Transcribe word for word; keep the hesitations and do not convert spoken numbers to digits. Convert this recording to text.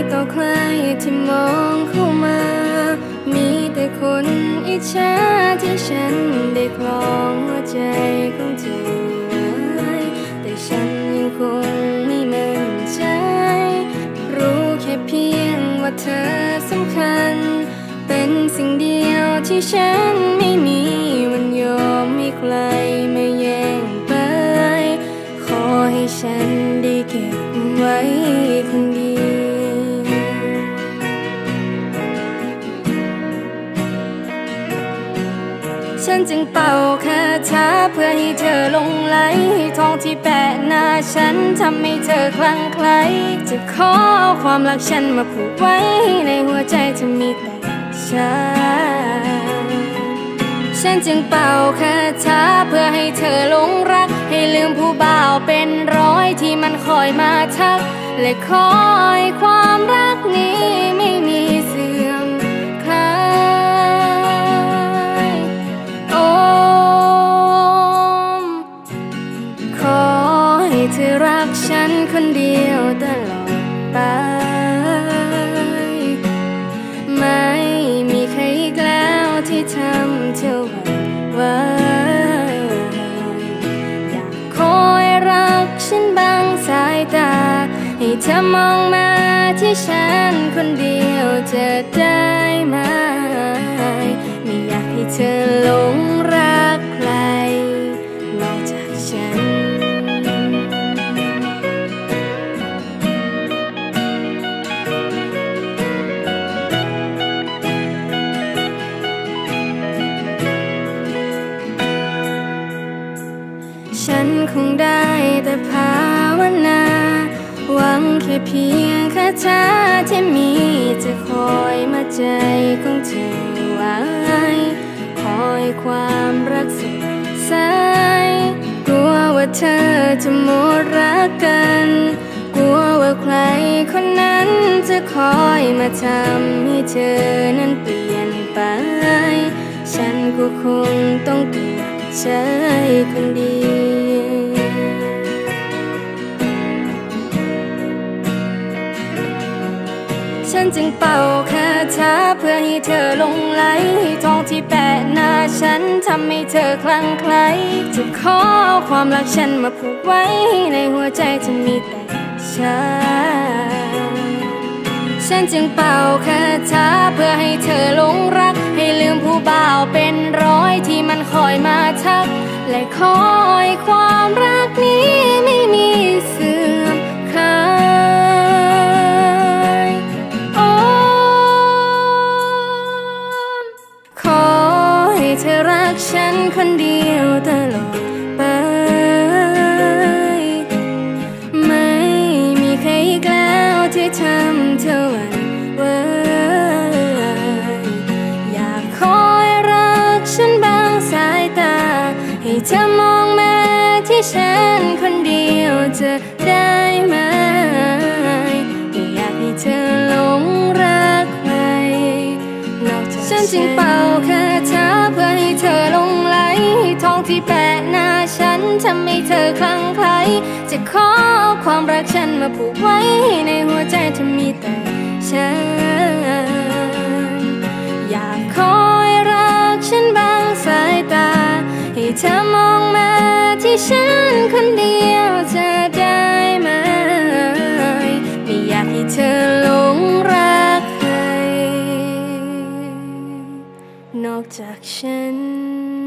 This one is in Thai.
ต่อใครที่มองเข้ามามีแต่คนอิจฉาที่ฉันได้ครองหัวใจของเธอไว้แต่ฉันยังคงไม่มั่นใจรู้แค่เพียงว่าเธอสำคัญเป็นสิ่งเดียวที่ฉันไม่มีวันยอมให้ใครมาแย่งไปขอให้ฉันได้เก็บไว้คนเดียวฉันจึงเป่าคาถาเพื่อให้เธอหลงไหลทองที่แปะหน้าฉันทำให้เธอคลั่งไคล้จะขอความรักฉันมาผูกไว้ในหัวใจเธอมีแต่ฉันฉันจึงเป่าคาถาเพื่อให้เธอหลงรักให้ลืมผู้บ่าวเป็นร้อยที่มันคอยมาทักและคอยความรักนี้ไม่มีเสื่อมคลายโอ้ขอให้เธอรักฉันคนเดียวตลอดไปไม่มีใครอีกแล้วที่ทำเธอหวั่นไหวอยากคอยรักฉันบางสายตาให้เธอมองมาที่ฉันคนเดียวจะได้ไหมไม่อยากให้เธอหลงรักใครนอกจากฉันฉันคงได้แต่ภาวนาหวังแค่เพียงคาถาที่มีจะคอยมาใจของเธอไว้คอยความรักสุดสายกลัวว่าเธอจะหมดรักกันกลัวว่าใครคนนั้นจะคอยมาทำให้เธอนั้นเปลี่ยนไปฉันก็คงต้องเก็บใจคนเดียวฉันจึงเป่าคาถาเพื่อให้เธอหลงไหลทองที่แปะหน้าฉันทำให้เธอคลั่งไคล้จะขอความรักฉันมาผูกไว้ในหัวใจจะมีแต่ฉันฉันจึงเป่าคาถาเพื่อให้เธอหลงรักให้ลืมผู้บ่าวเป็นร้อยที่มันคอยมาทักและคอยความรักนี้ไม่มีเสื่อมคลายโอ้ขอให้เธอรักฉันคนเดียวตลอดไปไม่มีใครอีกแล้วที่ทำเธอหวั่นไหวอยากคอยรักฉันบางสายตาให้เธอมองมาที่ฉันคนเดียวจะได้ไหมไม่อยากให้เธอหลงรักใครนอกจากฉันจึงเป่าคาถาเพื่อให้เธอหลงไหลทองที่แปะหน้าฉันทำให้เธอคลั่งไคล้จะขอความรักฉันมาผูกไว้ในหัวใจเธอมีแต่ฉันอยากคอยรักฉันบางสายตาให้เธอมองมาที่ฉันคนเดียวจะได้ไหมไม่อยากให้เธอหลงรักใครนอกจากฉัน